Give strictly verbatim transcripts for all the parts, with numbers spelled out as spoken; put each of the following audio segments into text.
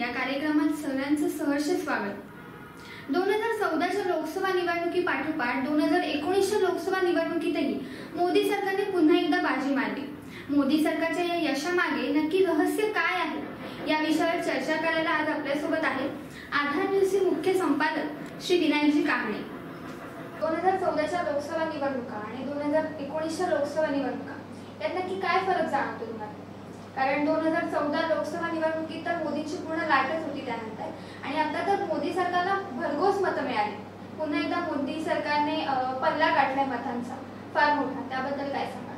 या कार्यक्रमात सर्वांचं सहर्ष स्वागत। दोन हजार चौदाच्या लोकसभा निवडणुकीपाठोपाठ दोन हजार एकोणीसच्या लोकसभा निवडणुकीतही मोदी सरकारने पुन्हा एकदा बाजी मारली। मोदी सरकारच्या या यशामागे नक्की रहस्य काय आहे या विषयावर चर्चा करायला आज आपल्यासोबत आहेत आधार न्यूजचे मुख्य संपादक श्री विनायकजी कांबळे। दोन हजार चौदाच्या लोकसभा निवडणुका आणि दोन हजार एकोणीसच्या लोकसभा निवडणुका यात नक्की काय फरक जाणवतो तुम्हाला? कारण दोन हजार चौदा लोकसभा निवडणुकीत तर मोदींची पूर्ण लाटच होती त्यानंतर, आणि आता तर मोदी सरकारला भरघोस मतं मिळाली। पुन्हा एकदा मोदी सरकारने पल्ला गाठलाय मतांचा फार मोठा, त्याबद्दल काय सांगा?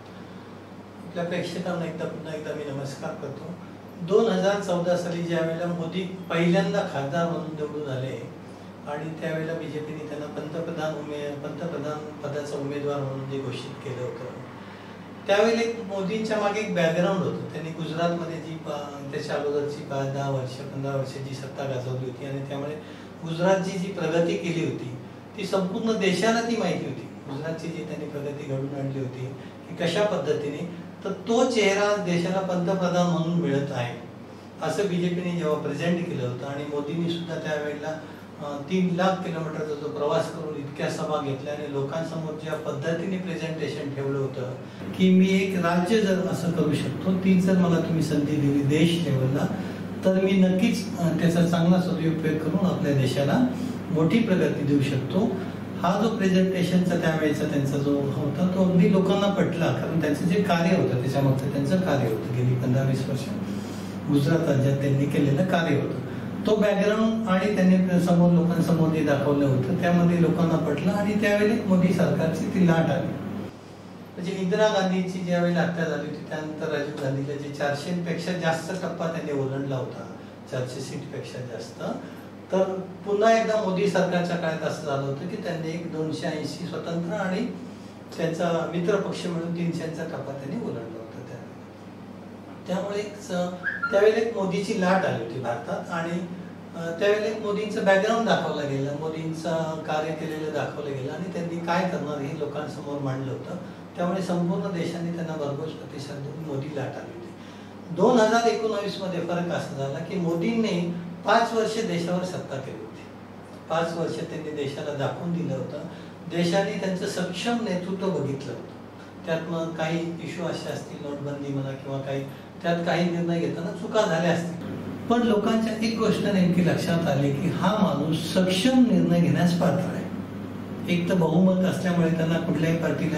आपल्या प्रेक्षकांना एकदा पुन्हा एकदा मी नमस्कार करतो। दोन हजार चौदा साली ज्या वेळेला मोदी पहिल्यांदा खासदार म्हणून निवडून आले आणि त्यावेळेला बीजेपीने त्यांना पंतप्रधान उमे पंतप्रधान पदाचा उमेदवार म्हणून जे घोषित केलं होतं, त्यावेळेला एक मोदींच्या मागे एक बॅकग्राऊंड होतं। त्यांनी गुजरातमध्ये जी त्याच्या अगोदरची पाच दहा वर्ष पंधरा वर्षाची सत्ता गाजवली होती आणि त्यामुळे गुजरातची जी प्रगती केली होती ती संपूर्ण देशाला ती माहिती होती। गुजरातची जी त्यांनी प्रगती घडवून आणली होती की कशा पद्धतीने, तर तो चेहरा देशाला पंतप्रधान म्हणून मिळत आहे असं बीजेपीने जेव्हा प्रेझेंट केलं होतं। आणि मोदींनी सुद्धा त्यावेळेला तीन लाख किलोमीटरचा जो प्रवास करून इतक्या सभा घेतल्या आणि लोकांसमोर ज्या पद्धतीने प्रेझेंटेशन ठेवलं होतं की मी एक राज्य जर असं करू शकतो, ती जर मला तुम्ही संधी दिली देश लेवलला, तर मी नक्कीच त्याचा चांगला सदुपयोग करून आपल्या देशाला मोठी प्रगती देऊ शकतो। हा जो प्रेझेंटेशनचा त्यावेळेचा त्यांचा जो होता तो अगदी लोकांना पटला, कारण त्यांचं जे कार्य होतं त्याच्यामागचं त्यांचं कार्य होतं गेली पंधरा वीस वर्ष गुजरात राज्यात त्यांनी केलेलं कार्य होतं। तो बॅकग्राऊंड आणि त्यांनी समोर लोकांसमोर जे दाखवलं होतं त्यामध्ये लोकांना पटलं आणि त्यावेळी मोदी सरकारची ती लाट आली। म्हणजे इंदिरा गांधीची ज्यावेळी हत्या झाली होती त्यानंतर राजीव गांधीला जे चारशे पेक्षा जास्त टप्पा त्यांनी ओलांडला होता, चारशे सीट पेक्षा जास्त, तर पुन्हा एकदा मोदी सरकारच्या काळात असं झालं होतं की त्यांनी एक दोनशे ऐंशी स्वतंत्र आणि त्यांचा मित्र पक्ष मिळून तीनशेचा टप्पा त्यांनी ओलांडला होता त्यावेळी। त्यामुळे त्यावेळेला एक मोदीची लाट आली होती भारतात आणि त्यावेळेला एक मोदींचं बॅकग्राऊंड दाखवलं गेलं, मोदींचं कार्य केलेलं दाखवलं गेलं आणि त्यांनी काय करणार हे लोकांसमोर मांडलं होतं। त्यामुळे संपूर्ण देशाने त्यांना भरघोस प्रतिसाद देऊन मोदी लाट आली होती। दोन हजार एकोणावीस मध्ये फरक असा झाला की मोदींनी पाच वर्ष देशावर सत्ता केली होती। पाच वर्ष त्यांनी देशाला दाखवून दिलं होतं, देशाने त्यांचं सक्षम नेतृत्व बघितलं होतं। त्यात मग काही इश्यू असे असतील, नोटबंदी म्हणा किंवा काही त्यात काही निर्णय घेताना चुका झाल्या असतील, पण लोकांच्या एक गोष्ट नेमकी लक्षात आली की हा माणूस सक्षम निर्णय घेण्यास पात्र आहे। एक तर बहुमत असल्यामुळे त्यांना कुठल्याही पार्टीला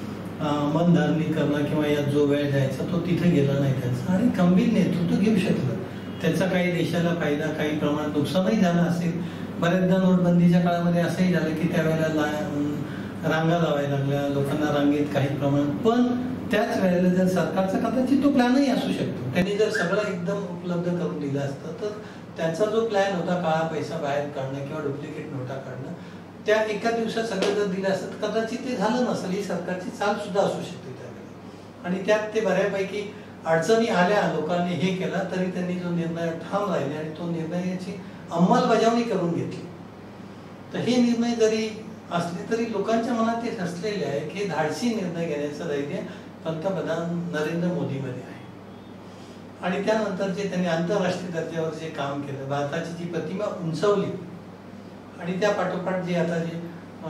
मनधरणी करणं किंवा यात जो वेळ द्यायचा तो तिथे गेला नाही त्यांचा, आणि गंभीर नेतृत्व घेऊ शकलं। त्याचा काही देशाला फायदा काही प्रमाणात नुकसानही झालं असेल। बऱ्याचदा नोटबंदीच्या काळामध्ये असंही झालं की त्यावेळेला रांगा लावायला लागल्या लोकांना रांगेत काही प्रमाणात, पण त्याच वेळेला जर सरकारचा कदाचित तो प्लॅनही असू शकतो, त्यांनी जर सगळं एकदम उपलब्ध करून दिलं असतं तर त्यांचा जो प्लॅन होता काळा पैसा बाहेर काढणं किंवा डुप्लिकेट नोटा काढणं, त्या एका दिवसात सगळं जर दिलं असतं कदाचित ते झालं नसेल। ही सरकारची चाल सुद्धा असू शकते त्यावेळेला, आणि त्यात ते बऱ्यापैकी अडचणी आल्या, लोकांनी हे केला तरी त्यांनी जो निर्णय ठाम राहिले आणि तो निर्णयाची अंमलबजावणी करून घेतली। तर हे निर्णय जरी असले तरी लोकांच्या मनात ते ठसलेले आहे की धाडसी निर्णय घेण्याचं धैर्य पंतप्रधान नरेंद्र मोदीमध्ये आहे। आणि त्यानंतर जे त्यांनी आंतरराष्ट्रीय दर्जावर जे काम केलं, भारताची जी प्रतिमा उंचवली, आणि त्या पाठोपाठ जे आता जे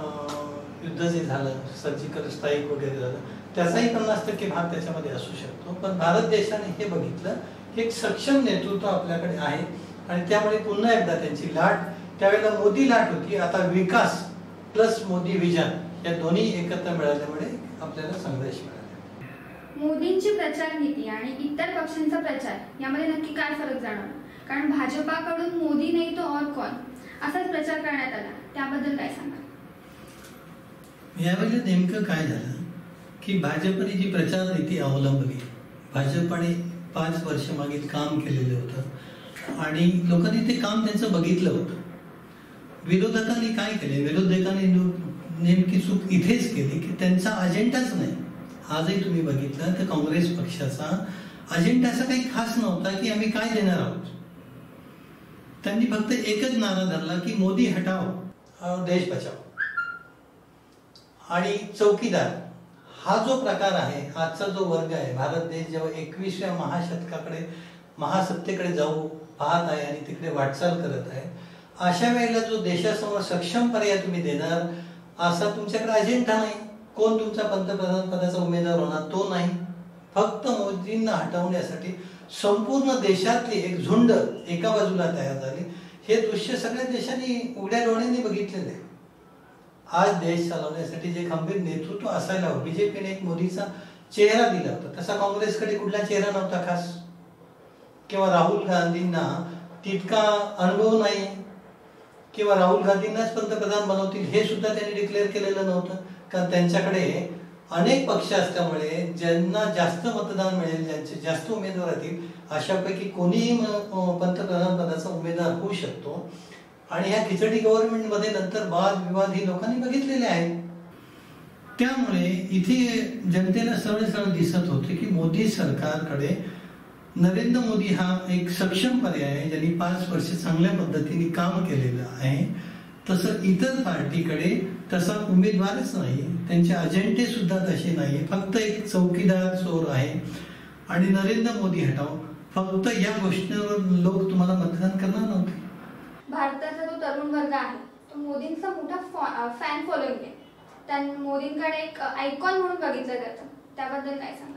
युद्ध जे झालं, सर्जिकल स्ट्राईक वगैरे झालं, त्याचाही पन्नास टक्के भाग त्याच्यामध्ये असू शकतो। पण भारत देशाने हे बघितलं की एक सक्षम नेतृत्व आपल्याकडे आहे आणि त्यामुळे पुन्हा एकदा त्यांची लाट, त्यावेळेला मोदी लाट होती, आता विकास प्लस मोदी विजन या दोन्ही एकत्र मिळाल्यामुळे आपल्याला संघर्ष मिळाला। मोदींची प्रचार नीती आणि इतर पक्षांचा प्रचार यामध्ये नक्की काय फरक जाणवला? कारण भाजपाकडून मोदी नाही तो और कोण असाच प्रचार करण्यात आला, त्याबद्दल काय सांगा? यावेळेला नेमकं काय झालं की भाजपने जी प्रचार नीती अवलंबली, भाजपने पाच वर्ष मागील काम केलेलं होतं आणि लोकांनी ते काम त्यांचं बघितलं होतं। विरोधकांनी काय केले, विरोधकांनी नेमकी चूक इथेच केली की त्यांचा अजेंडाच नाही। आजही तुम्ही बघितलं तर काँग्रेस पक्षाचा अजेंडा असा काही खास नव्हता की आम्ही काय देणार आहोत। त्यांनी फक्त एकच नारा धरला की मोदी हटाओ देश बचाओ, आणि चौकीदार हा जो प्रकार आहे, आजचा जो वर्ग आहे, भारत देश जेव्हा एकविसव्या महाशतकाकडे महासत्तेकडे जाऊ पाहत आहे आणि तिकडे वाटचाल करत आहे, अशा वेळेला जो देशासमोर सक्षम पर्याय तुम्ही देणार असा तुमच्याकडे अजेंडा नाही. कोण तुमचा पंतप्रधान पदाचा उमेदवार होणार तो नाही. फक्त मोदींना हटवण्यासाठी संपूर्ण देशातली एक झुंड एका बाजूला तयार झाली. हे दृश्य सगळ्या देशांनी उघड्या डोळ्यांनी बघितलेलं आहे. आज देश चालवण्यासाठी जे खंबीर नेतृत्व असायला हवं, बीजेपीने एक मोदीचा चेहरा दिला होता, तसा काँग्रेसकडे कुठला चेहरा नव्हता खास, किंवा राहुल गांधींना तितका अनुभव नाही, किंवा राहुल गांधींनाच पंतप्रधान बनवतील हे सुद्धा त्यांनी डिक्लेअर केलेलं नव्हतं. कारण त्यांच्याकडे अनेक पक्ष असल्यामुळे ज्यांना जास्त मतदान मिळेल, ज्यांचे जास्त उमेदवार येतील अशापैकी कोणीही पंतप्रधान पदाचा उमेदवार होऊ शकतो. आणि ह्या खिचडी गव्हर्नमेंटमध्ये नंतर वाद विवाद ही लोकांनी बघितलेले आहेत. त्यामुळे इथे जनतेला सरळ सरळ दिसत होते की मोदी सरकारकडे नरेंद्र मोदी हा एक सक्षम पर्याय आहे, ज्यांनी पाच वर्ष चांगल्या पद्धतीने काम केलेलं आहे. तसं इतर पार्टीकडे तसा उमेदवारच नाही, त्यांचे अजेंडे सुद्धा तसे नाही, फक्त एक चौकीदार चोर आहे आणि नरेंद्र मोदी हटाव, फक्त या गोष्टीवर लोक तुम्हाला मतदान करणार नव्हते. भारताचा जो तरुण वर्ग आहे तो मोदींचा मोठा फॅन फॉलोइंग आहे. त्या मोदींकडे एक आयकॉन म्हणून बघितलं जातं, त्याबद्दल काय सांगा?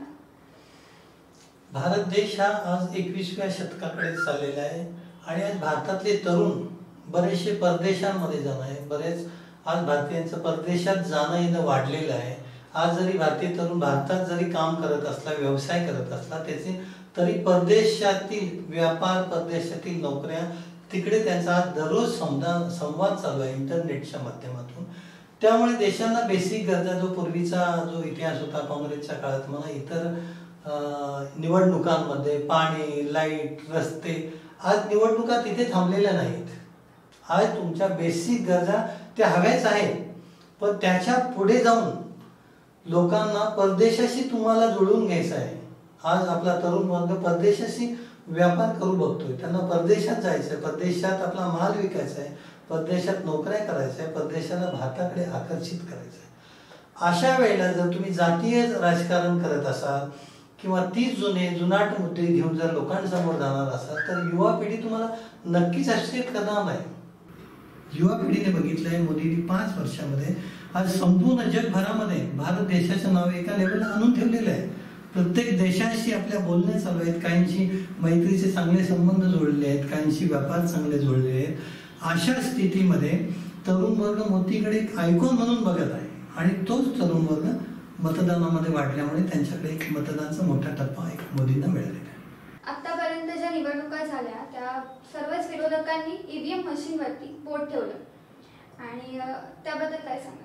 भारत देश हा आज एकविसव्या शतकाकडे चाललेला आहे आणि आज भारतातले तरुण बरेचसे परदेशांमध्ये जाणं आहे. बरेच आज भारतीयांचं परदेशात जाणं येणं वाढलेलं आहे. आज जरी भारतीय तरुण भारतात जरी काम करत असला, व्यवसाय करत असला, त्याचे तरी परदेशातील व्यापार, परदेशातील नोकऱ्या, तिकडे त्यांचा आज दररोज संवाद संवाद चालू आहे इंटरनेटच्या माध्यमातून. त्यामुळे देशांना बेसिक गरजा, जो पूर्वीचा जो इतिहास होता काँग्रेसच्या काळात म्हणा, इतर निवडणुकांमध्ये पाणी, लाईट, रस्ते, आज निवडणुका तिथे थांबलेल्या नाहीत. आज तुमच्या बेसिक गरजा त्या हव्याच आहेत, पण त्याच्या पुढे जाऊन लोकांना परदेशाशी तुम्हाला जोडून घ्यायचं आहे. आज आपला तरुण वर्ग परदेशाशी व्यापार करू बघतोय, त्यांना परदेशात जायचं आहे, परदेशात आपला माल विकायचा आहे, परदेशात नोकऱ्या करायच्या आहे, परदेशाला भारताकडे आकर्षित करायचं आहे. अशा वेळेला जर तुम्ही जातीय राजकारण करत असाल किंवा तीच जुने जुनाट मुद्दे घेऊन जर लोकांसमोर जाणार असाल तर युवा पिढी तुम्हाला नक्कीच ॲक्सेप्ट करणार नाही. युवा पिढीने बघितलंय मोदींनी पाच वर्षामध्ये आज संपूर्ण जगभरामध्ये भारत देशाचं नाव एका लेवलला आणून ठेवलेलं आहे. प्रत्येक देशाशी आपल्या बोलणे चालू आहेत, काहींशी मैत्रीचे चांगले संबंध जोडले आहेत, काहींशी व्यापार चांगले जोडले आहेत. अशा स्थितीमध्ये तरुण वर्ग मोदीकडे एक आयकॉन म्हणून बघत आहे आणि तोच तरुण वर्ग मतदानामध्ये वाढल्यामुळे त्यांच्याकडे एक मतदानाचा मोठा टप्पा एक मोदींना मिळालेला आहे. आतापर्यंत ज्या निवडणुका झाल्या त्या सर्वच विरोधकांनी ईव्हीएम मशीनवरती बोट ठेवलं आणि त्याबद्दल काय सांगा?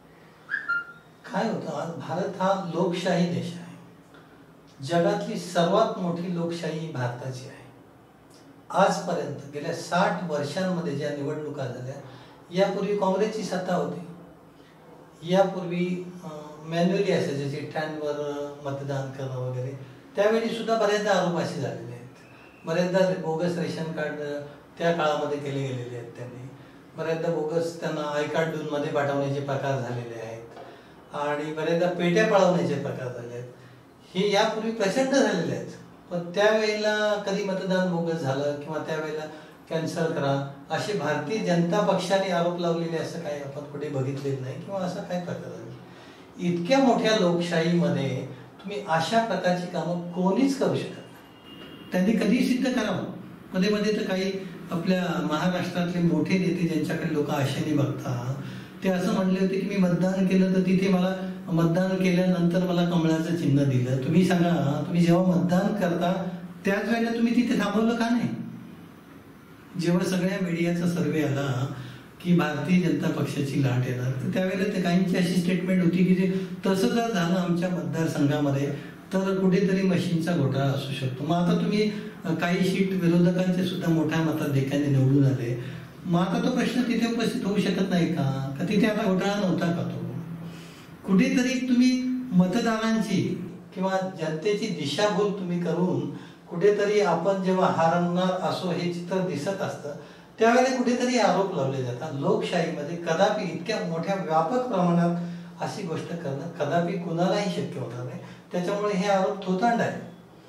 काय होतं, आज भारत हा लोकशाही देश आहे. जगातली सर्वात मोठी लोकशाही भारताची आहे. आजपर्यंत गेल्या साठ वर्षांमध्ये ज्या निवडणुका झाल्या, यापूर्वी काँग्रेसची सत्ता होती. यापूर्वी मॅन्युअली असायचे, चिठ्ठ्यांवर मतदान करणं वगैरे, त्यावेळी सुद्धा बऱ्याचदा आरोप असे झालेले आहेत. बऱ्याचदा बोगस रेशन कार्ड त्या काळामध्ये केले गेलेले आहेत. त्यांनी बऱ्याचदा बोगस त्यांना आय कार्ड मध्ये पाठवण्याचे प्रकार झालेले आहेत आणि बऱ्याचदा पेट्या पळवण्याचे प्रकार झाले आहेत. हे यापूर्वी प्रचंड झालेले आहेत. पण त्यावेळेला कधी मतदान बोगस झालं किंवा त्यावेळेला कॅन्सल करा असे भारतीय जनता पक्षाने आरोप लावलेले असं काही आपण कुठे बघितलेलं नाही किंवा असं काय प्रकार झाला. इतक्या मोठ्या लोकशाहीमध्ये तुम्ही अशा प्रकारची कामं कोणीच करू शकत नाही. त्यांनी कधी सिद्ध करावं. मध्ये मध्ये तर काही आपल्या महाराष्ट्रातले मोठे नेते ज्यांच्याकडे लोक आशेने बघतात, ते असं म्हणले होते की मी मतदान केलं तर तिथे मला मतदान केल्यानंतर मला कमळाचं चिन्ह दिलं. तुम्ही सांगा, तुम्ही जेव्हा मतदान करता त्याच वेळेला तुम्ही तिथे थांबवलं का नाही? जेव्हा सगळ्या मीडियाचा सर्वे आला की भारतीय जनता पक्षाची लाट येणार, तर त्यावेळेला ते काहींची अशी स्टेटमेंट होती की जे तसं जर झालं आमच्या मतदारसंघामध्ये तर कुठेतरी मशीनचा घोटाळा असू शकतो. मग आता तुम्ही काही सीट विरोधकांचे सुद्धा मोठ्या मताधिक्याने निवडून आले, मग आता तो प्रश्न तिथे उपस्थित होऊ शकत नाही का? का तिथे आता घोटाळा नव्हता का? तो कुठेतरी तुम्ही मतदारांची किंवा जनतेची दिशाभूल तुम्ही करून कुठेतरी आपण जेव्हा हारणार असो हे चित्र दिसत असतं, त्यावेळेला कुठेतरी आरोप लावले जातात. लोकशाहीमध्ये कदापि इतक्या मोठ्या व्यापक प्रमाणात अशी गोष्ट करणं कदापि कुणालाही शक्य होणार नाही. त्याच्यामुळे हे आरोप थोतांड आहे.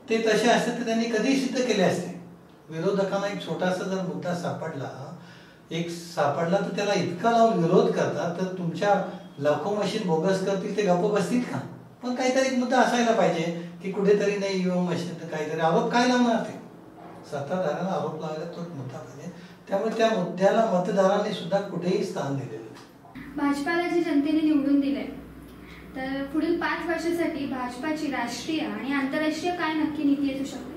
ते तसे असते तर त्यांनी कधीही सिद्ध केले असते. विरोधकांना एक छोटासा जर मुद्दा सापडला एक सापडला तर त्याला इतका लावून विरोध करतात तर तुमच्या लाखो मशीन बोगस करतील ते गप्प बसतील का? पण काहीतरी एक मुद्दा असायला पाहिजे की कुठेतरी नाही ईव्हीएम मशीन तर काहीतरी आरोप काय लावणार ते सत्ताधाऱ्यांना आरोप लावायला तोच मुद्दा पाहिजे. त्यामुळे त्या मुद्द्याला मतदारांनी सुद्धा कुठेही स्थान दिलेलं. भाजपाला जे जनतेने निवडून दिले तर पुढील पाच वर्षासाठी भाजपाची राष्ट्रीय आणि आंतरराष्ट्रीय काय नक्की नीती असू शकते?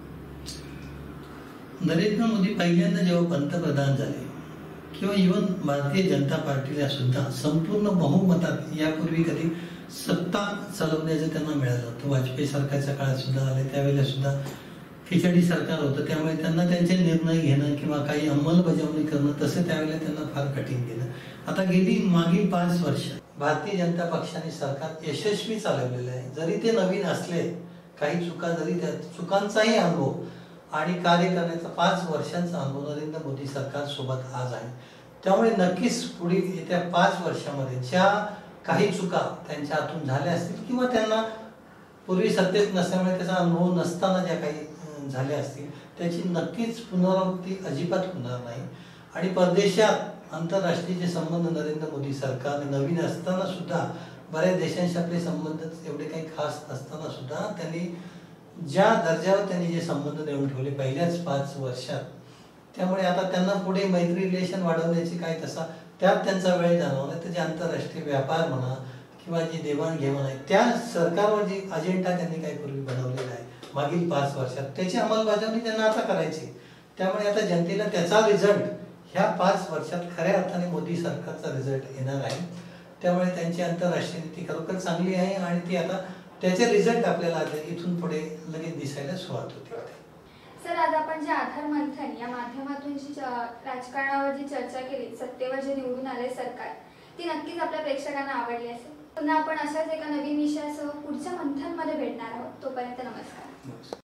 नरेंद्र मोदी पहिल्यांदा जेव्हा पंतप्रधान झाले किंवा इव्हन भारतीय जनता पार्टीला सुद्धा संपूर्ण बहुमतात यापूर्वी कधी सत्ता चालवण्याचं त्यांना मिळालं होतं. वाजपेयी सरकारच्या काळात सुद्धा आले त्यावेळेला सुद्धा खिचडी सरकार होतं त्यामुळे त्यांना त्यांचे निर्णय घेणं किंवा काही अंमलबजावणी करणं तसं त्यावेळेला त्यांना फार कठीण गेलं. आता गेली मागील पाच वर्ष भारतीय जनता पक्षाने सरकार यशस्वी चालवलेलं आहे. जरी ते नवीन असले काही चुका जरी त्या चुकांचाही अनुभव आणि कार्य करण्याचा पाच वर्षांचा अनुभव नरेंद्र मोदी सरकार सोबत आज आहे. त्यामुळे नक्कीच पुढील येत्या पाच वर्षामध्ये ज्या काही चुका त्यांच्या हातून झाल्या असतील किंवा त्यांना पूर्वी सत्तेत नसल्यामुळे त्याचा अनुभव नसताना ज्या काही झाल्या असतील त्याची नक्कीच पुनरावृत्ती अजिबात होणार नाही. आणि परदेशात आंतरराष्ट्रीय संबंध नरेंद्र मोदी सरकारने नवीन असताना सुद्धा बऱ्याच देशांशी आपले संबंध एवढे काही खास नसताना सुद्धा त्यांनी ज्या दर्जावर त्यांनी जे संबंध देऊन ठेवले पहिल्याच पाच वर्षात त्यामुळे आता त्यांना पुढे मैत्री रिलेशन वाढवण्याची काय तसा त्यात त्यांचा वेळ जाणवला तर जे आंतरराष्ट्रीय व्यापार म्हणा किंवा जी देवाणघेवाण आहे त्या सरकारवर जी अजेंडा त्यांनी काही पूर्वी बनवलेला आहे मागील पाच वर्षात त्याची अंमलबजावणी त्यांना आता करायची. त्यामुळे आता जनतेला त्याचा रिझल्ट ह्या पाच वर्षात खऱ्या अर्थाने मोदी सरकारचा रिझल्ट येणार आहे. त्यामुळे त्यांची आंतरराष्ट्रीय नीती खरोखर चांगली आहे आणि ती आता त्याचे रिझल्ट आपल्याला इथून पुढे लगेच दिसायला सुरुवात होते. सर आज आपण जे आधार मंथन या माध्यमातून जी राजकारणावर जी चर्चा केली सत्तेवर जे निवडून आले सरकार ती नक्कीच आपल्या प्रेक्षकांना आवडली असेल. पुन्हा आपण अशाच एका नवीन विषयासह पुढच्या मंथनमध्ये भेटणार आहोत. तोपर्यंत नमस्कार.